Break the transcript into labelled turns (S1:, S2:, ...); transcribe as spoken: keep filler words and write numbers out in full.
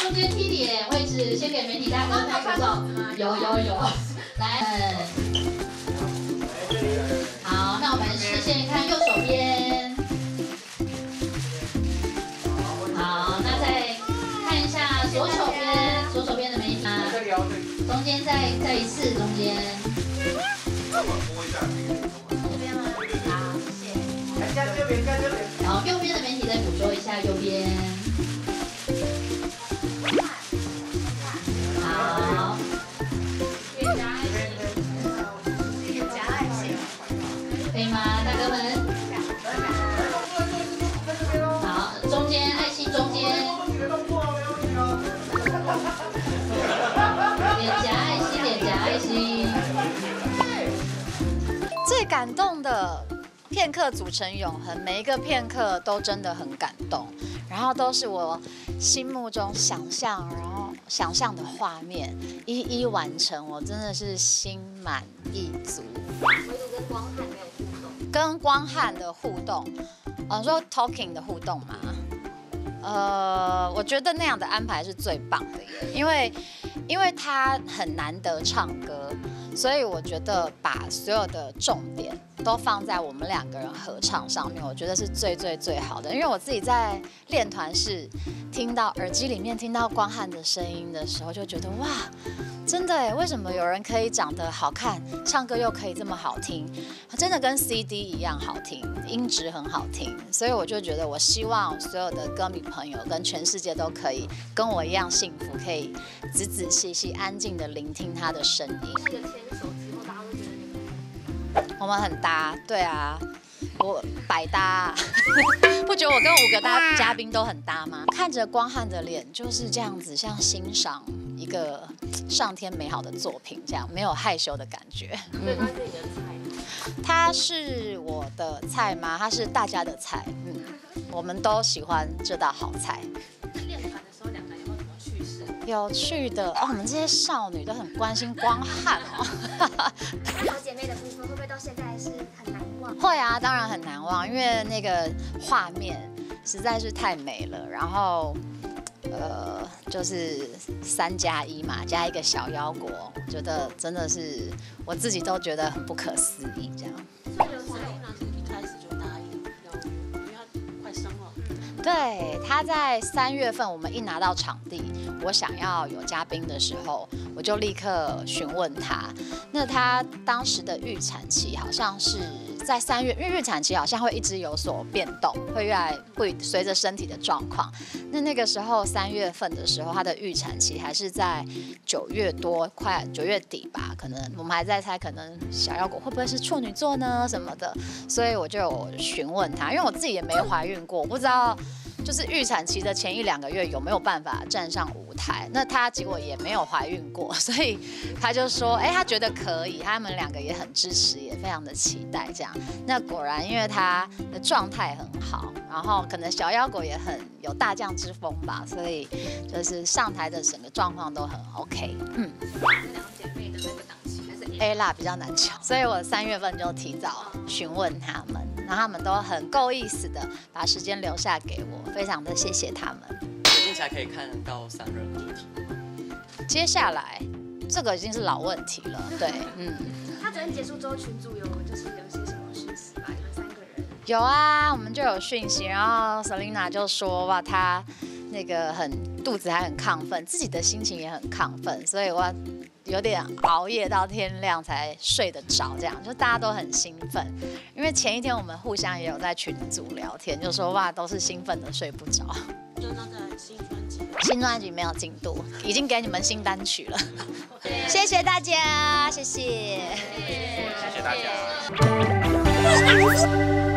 S1: 中间 T 点位置，先给媒体大哥拍个照。有有有，来，好，那我们视线看右手边。好，那再看一下左手边，左手边的媒体啊，中间再再一次，中间。这边吗？好，谢谢。看右边，看右边。好，右边的媒体再捕捉一下右边。 好，脸颊爱心，脸颊爱心，可以吗，大哥们？好，中间爱心中间，脸颊爱心，脸颊爱心。
S2: 最感动的片刻组成永恒，每一个片刻都真的很感动，然后都是我心目中想象，然后。 想象的画面一一完成，我真的是心满意足。
S3: 唯独跟光汉没有互动。
S2: 跟光汉的互动，呃，说 talking 的互动嘛，呃，我觉得那样的安排是最棒的耶，因为因为他很难得唱歌，所以我觉得把所有的重点都放在我们两个人合唱上面，我觉得是最最最好的。因为我自己在练团室听到耳机里面听到光汉的声音的时候，就觉得哇，真的哎，为什么有人可以长得好看，唱歌又可以这么好听？真的跟 C D 一样好听，音质很好听。所以我就觉得，我希望所有的歌迷朋友跟全世界都可以跟我一样幸福，可以仔仔细细、安静的聆听他的声音。
S3: 那个牵手之后，大家都觉得你们
S2: 我们很搭，对啊，我百搭，不觉得我跟五个大嘉宾都很搭吗？看着光汉的脸就是这样子，像欣赏一个上天美好的作品，这样没有害羞的感觉。
S3: 所以他是你的菜。
S2: 他是我的菜吗？他是大家的菜，嗯，我们都喜欢这道好菜。
S3: 练团的时候，两个人有没有什么趣事？
S2: 有趣的哦，我们这些少女都很关心光汉哦。
S3: 好姐妹的部分会不会到现在还是很难忘？
S2: 会啊，当然很难忘，因为那个画面实在是太美了。然后，呃，就是三加一嘛，加一个小腰果，我觉得真的是我自己都觉得很不可思议，这样。
S3: 所以有谁？
S4: 一开始就答应要，因为他快生了。
S2: 对，他在三月份我们一拿到场地，我想要有嘉宾的时候，我就立刻询问他。那他当时的预产期好像是在三月，因为预产期好像会一直有所变动，会越来不随着身体的状况。那那个时候三月份的时候，他的预产期还是在九月多，快九月底吧，可能我们还在猜，可能小腰果会不会是处女座呢什么的，所以我就有询问他，因为我自己也没怀孕过，我不知道。就是预产期的前一两个月有没有办法站上舞台？那她结果也没有怀孕过，所以她就说，哎、欸，她觉得可以，他们两个也很支持，也非常的期待这样。那果然，因为她的状态很好，然后可能小腰果也很有大将之风吧，所以就是上台的整个状况都很 OK。嗯。
S3: 这两个姐妹的那个档期还是
S2: A 啦比较难抢，所以我三月份就提早询问他们。然后他们都很够意思的把时间留下给我，非常的谢谢他们。
S5: 接下来可以看到三人合体。
S2: 接下来这个已经是老问题了，对，嗯。
S3: 他昨天结束之后，群组有就是有一些什么讯息吧？你们三个人
S2: 有啊，我们就有讯息，然后 Selina 就说哇，她那个很肚子还很亢奋，自己的心情也很亢奋，所以我有点熬夜到天亮才睡得着，这样就大家都很兴奋。因为前一天我们互相也有在群组聊天，就说哇都是兴奋的睡不着。
S4: 就那个新专辑，
S2: 新专辑没有进度，已经给你们新单曲了。谢谢大家，谢谢，
S5: 谢谢大家。